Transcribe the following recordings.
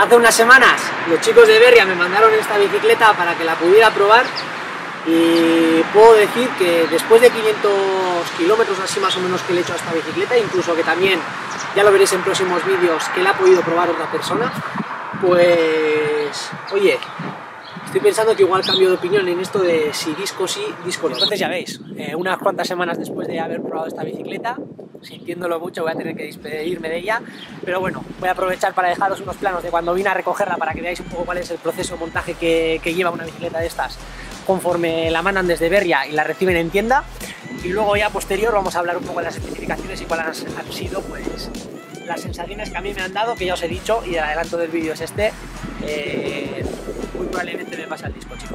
Hace unas semanas los chicos de Berria me mandaron esta bicicleta para que la pudiera probar y puedo decir que después de 500 kilómetros así más o menos que le he hecho a esta bicicleta, incluso que también ya lo veréis en próximos vídeos que la ha podido probar otra persona, pues oye, estoy pensando que igual cambio de opinión en esto de si disco sí, disco no. Entonces ya veis, unas cuantas semanas después de haber probado esta bicicleta, sintiéndolo mucho voy a tener que despedirme de ella, pero bueno, voy a aprovechar para dejaros unos planos de cuando vine a recogerla para que veáis un poco cuál es el proceso de montaje que lleva una bicicleta de estas conforme la mandan desde Berria y la reciben en tienda, y luego ya posterior vamos a hablar un poco de las especificaciones y cuáles han sido pues las sensaciones que a mí me han dado, que ya os he dicho, y el adelanto del vídeo es este. Muy probablemente me pasa el disco, chicos.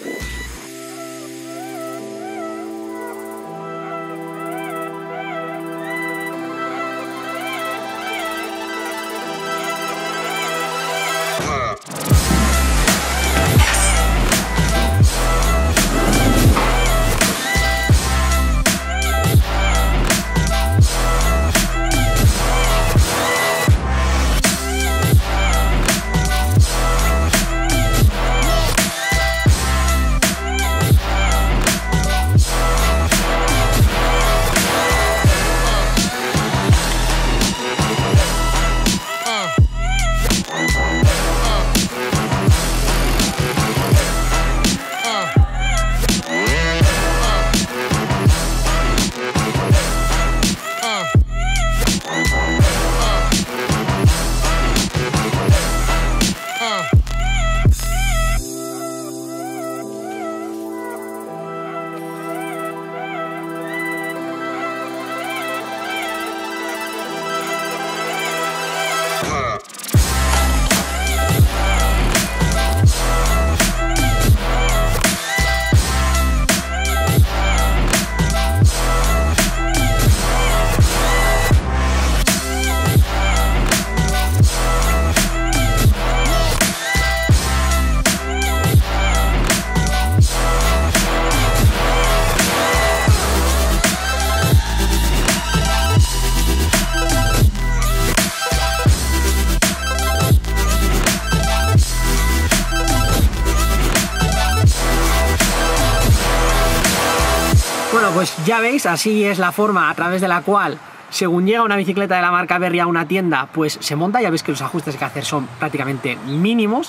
Bueno, pues ya veis, así es la forma a través de la cual, según llega una bicicleta de la marca Berria a una tienda, pues se monta. Ya veis que los ajustes que hay que hacer son prácticamente mínimos,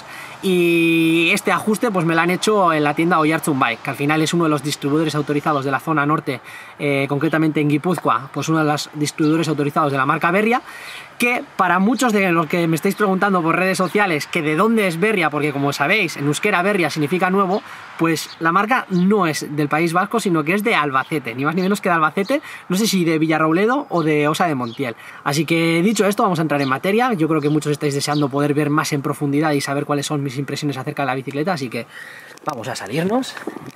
y este ajuste pues me lo han hecho en la tienda Oiartzun Bike, que al final es uno de los distribuidores autorizados de la zona norte, concretamente en Guipúzcoa, pues uno de los distribuidores autorizados de la marca Berria, que para muchos de los que me estáis preguntando por redes sociales que de dónde es Berria, porque como sabéis en euskera Berria significa nuevo, pues la marca no es del País Vasco, sino que es de Albacete, ni más ni menos que de Albacete, no sé si de Villarrobledo o de Osa de Montiel. Así que dicho esto, vamos a entrar en materia. Yo creo que muchos estáis deseando poder ver más en profundidad y saber cuáles son mis impresiones acerca de la bicicleta, así que vamos a salirnos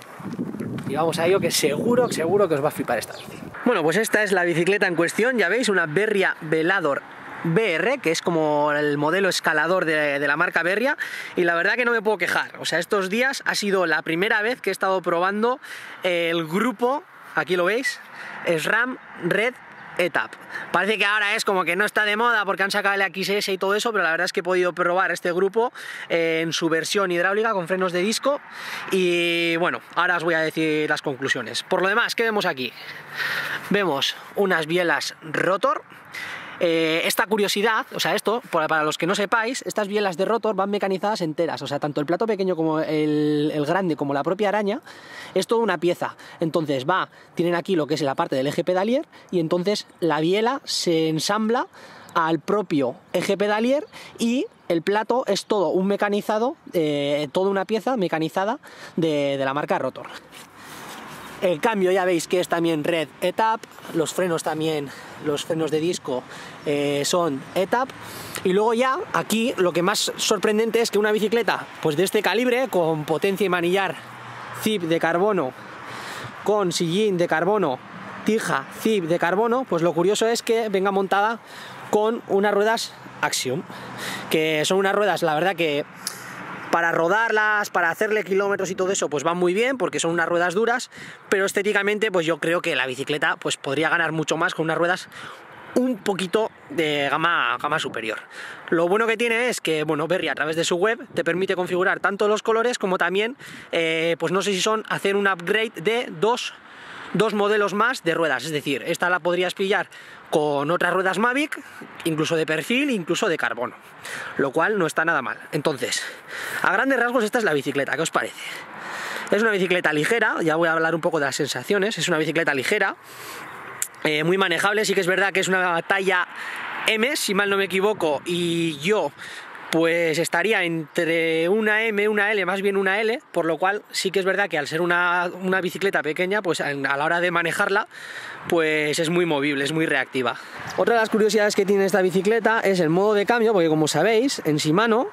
y vamos a ello, que seguro que os va a flipar esta bici. Bueno, pues esta es la bicicleta en cuestión, ya veis, una Berria Velador BR, que es como el modelo escalador de la marca Berria, y la verdad que no me puedo quejar. O sea, estos días ha sido la primera vez que he estado probando el grupo, aquí lo veis, SRAM Red Etap. Parece que ahora es como que no está de moda porque han sacado el XS y todo eso, pero la verdad es que he podido probar este grupo en su versión hidráulica con frenos de disco, y bueno, ahora os voy a decir las conclusiones. Por lo demás, ¿qué vemos aquí? Vemos unas bielas Rotor. Esta curiosidad, o sea, esto, para los que no sepáis, estas bielas de Rotor van mecanizadas enteras, o sea, tanto el plato pequeño como el grande, como la propia araña, es toda una pieza. Entonces tienen aquí lo que es la parte del eje pedalier, y entonces la biela se ensambla al propio eje pedalier, y el plato es todo un mecanizado, toda una pieza mecanizada de la marca Rotor. El cambio ya veis que es también Red Etap, los frenos también, los frenos de disco son Etap, y luego ya aquí lo que más sorprendente es que una bicicleta pues de este calibre, con potencia y manillar ZIP de carbono, con sillín de carbono, tija ZIP de carbono, pues lo curioso es que venga montada con unas ruedas Axiom, que son unas ruedas, la verdad que para rodarlas, para hacerle kilómetros y todo eso, pues van muy bien porque son unas ruedas duras, pero estéticamente pues yo creo que la bicicleta pues podría ganar mucho más con unas ruedas un poquito de gama superior. Lo bueno que tiene es que, bueno, Berry a través de su web te permite configurar tanto los colores como también, pues no sé si son hacer un upgrade de dos modelos más de ruedas, es decir, esta la podrías pillar con otras ruedas Mavic, incluso de perfil, incluso de carbono, lo cual no está nada mal. Entonces, a grandes rasgos esta es la bicicleta, ¿qué os parece? Es una bicicleta ligera, ya voy a hablar un poco de las sensaciones, es una bicicleta ligera, muy manejable, sí que es verdad que es una talla M, si mal no me equivoco, y yo pues estaría entre una M y una L, más bien una L, por lo cual sí que es verdad que al ser una bicicleta pequeña, pues a la hora de manejarla, pues es muy movible, es muy reactiva. Otra de las curiosidades que tiene esta bicicleta es el modo de cambio, porque como sabéis, en Shimano,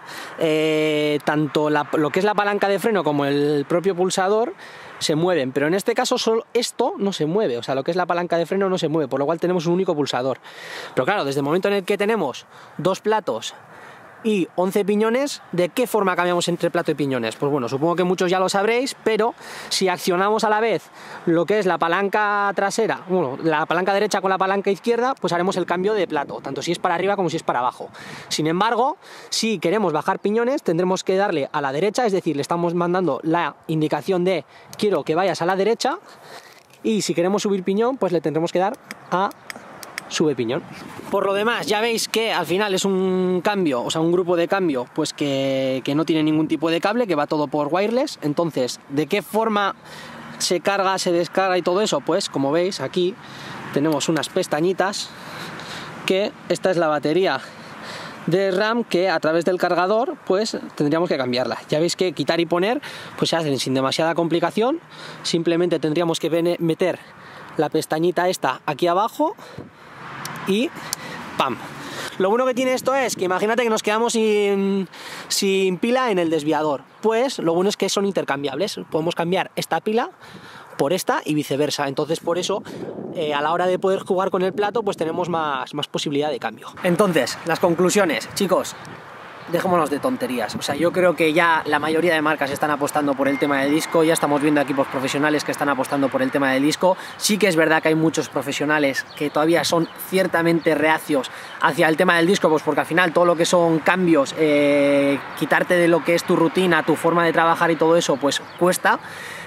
tanto lo que es la palanca de freno como el propio pulsador se mueven, pero en este caso solo esto no se mueve, o sea, lo que es la palanca de freno no se mueve, por lo cual tenemos un único pulsador. Pero claro, desde el momento en el que tenemos dos platos y 11 piñones, ¿de qué forma cambiamos entre plato y piñones? Pues bueno, supongo que muchos ya lo sabréis, pero si accionamos a la vez lo que es la palanca trasera, bueno, la palanca derecha con la palanca izquierda, pues haremos el cambio de plato, tanto si es para arriba como si es para abajo. Sin embargo, si queremos bajar piñones, tendremos que darle a la derecha, es decir, le estamos mandando la indicación de quiero que vayas a la derecha, y si queremos subir piñón, pues le tendremos que dar a sube piñón. Por lo demás, ya veis que al final es un cambio, o sea, un grupo de cambio, pues que no tiene ningún tipo de cable, que va todo por wireless. Entonces, ¿de qué forma se carga, se descarga y todo eso? Pues como veis aquí tenemos unas pestañitas, que esta es la batería de RAM, que a través del cargador pues tendríamos que cambiarla. Ya veis que quitar y poner pues se hacen sin demasiada complicación, simplemente tendríamos que meter la pestañita esta aquí abajo y ¡pam! Lo bueno que tiene esto es que imagínate que nos quedamos sin pila en el desviador, pues lo bueno es que son intercambiables, podemos cambiar esta pila por esta y viceversa. Entonces por eso a la hora de poder jugar con el plato pues tenemos más posibilidad de cambio. Entonces, las conclusiones, chicos, dejémonos de tonterías. O sea, yo creo que ya la mayoría de marcas están apostando por el tema del disco, ya estamos viendo equipos profesionales que están apostando por el tema del disco. Sí que es verdad que hay muchos profesionales que todavía son ciertamente reacios hacia el tema del disco, pues porque al final todo lo que son cambios, quitarte de lo que es tu rutina, tu forma de trabajar y todo eso, pues cuesta.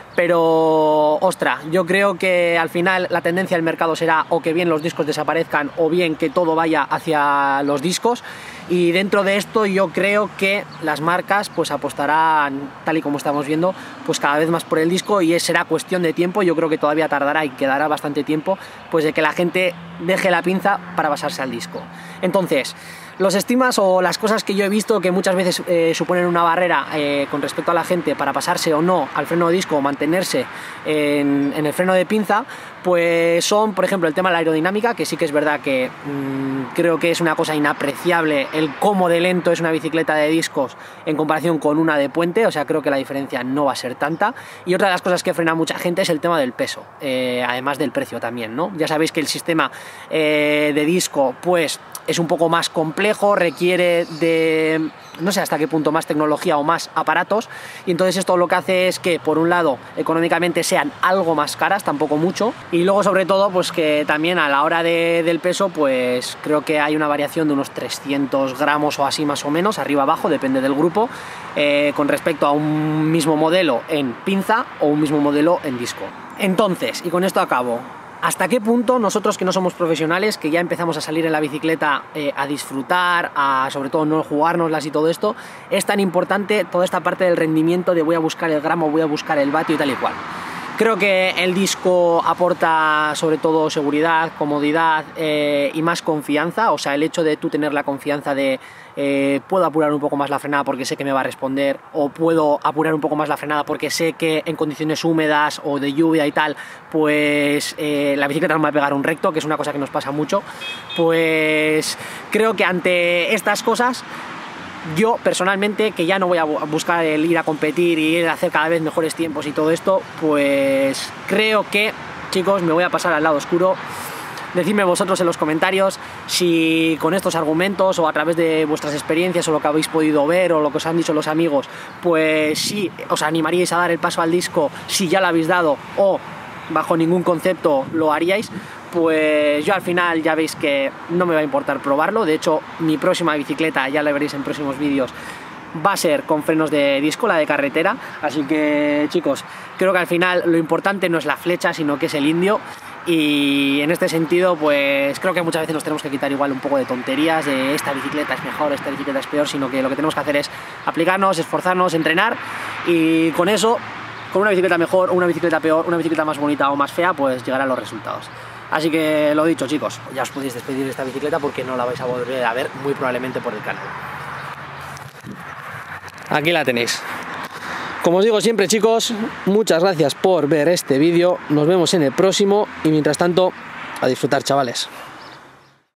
Pero, ostras, yo creo que al final la tendencia del mercado será o que bien los discos desaparezcan o bien que todo vaya hacia los discos, y dentro de esto yo creo que las marcas pues apostarán, tal y como estamos viendo, pues cada vez más por el disco, y será cuestión de tiempo. Yo creo que todavía tardará y quedará bastante tiempo pues de que la gente deje la pinza para pasarse al disco. Entonces, los estimas o las cosas que yo he visto que muchas veces suponen una barrera con respecto a la gente para pasarse o no al freno de disco o mantenerse en el freno de pinza, pues son, por ejemplo, el tema de la aerodinámica, que sí que es verdad que creo que es una cosa inapreciable el cómo de lento es una bicicleta de discos en comparación con una de puente. O sea, creo que la diferencia no va a ser tanta. Y otra de las cosas que frena a mucha gente es el tema del peso, además del precio también, ¿no? Ya sabéis que el sistema de disco pues es un poco más complejo, requiere de no sé hasta qué punto más tecnología o más aparatos, y entonces esto lo que hace es que por un lado económicamente sean algo más caras, tampoco mucho, y luego sobre todo pues que también a la hora del peso pues creo que hay una variación de unos 300 gramos o así más o menos, arriba abajo, depende del grupo, con respecto a un mismo modelo en pinza o un mismo modelo en disco. Entonces, y con esto acabo, ¿hasta qué punto nosotros que no somos profesionales, que ya empezamos a salir en la bicicleta a disfrutar, a sobre todo no jugárnoslas y todo esto, es tan importante toda esta parte del rendimiento de voy a buscar el gramo, voy a buscar el vatio y tal y cual? Creo que el disco aporta sobre todo seguridad, comodidad y más confianza. O sea, el hecho de tú tener la confianza de puedo apurar un poco más la frenada porque sé que me va a responder, o puedo apurar un poco más la frenada porque sé que en condiciones húmedas o de lluvia y tal, pues la bicicleta no me va a pegar un recto, que es una cosa que nos pasa mucho. Pues creo que ante estas cosas, yo personalmente, que ya no voy a buscar el ir a competir y ir a hacer cada vez mejores tiempos y todo esto, pues creo que, chicos, me voy a pasar al lado oscuro. Decidme vosotros en los comentarios si con estos argumentos o a través de vuestras experiencias o lo que habéis podido ver o lo que os han dicho los amigos, pues si os animaríais a dar el paso al disco, si ya lo habéis dado o bajo ningún concepto lo haríais. pues yo al final ya veis que no me va a importar probarlo. De hecho, mi próxima bicicleta, ya la veréis en próximos vídeos, va a ser con frenos de disco, la de carretera. Así que, chicos, creo que al final lo importante no es la flecha, sino que es el indio. Y en este sentido, pues creo que muchas veces nos tenemos que quitar igual un poco de tonterías de esta bicicleta es mejor, esta bicicleta es peor, sino que lo que tenemos que hacer es aplicarnos, esforzarnos, entrenar, y con eso, con una bicicleta mejor o una bicicleta peor, una bicicleta más bonita o más fea, pues llegarán los resultados. Así que lo dicho, chicos, ya os podéis despedir de esta bicicleta porque no la vais a volver a ver muy probablemente por el canal. Aquí la tenéis. Como os digo siempre, chicos, muchas gracias por ver este vídeo, nos vemos en el próximo y mientras tanto, a disfrutar, chavales.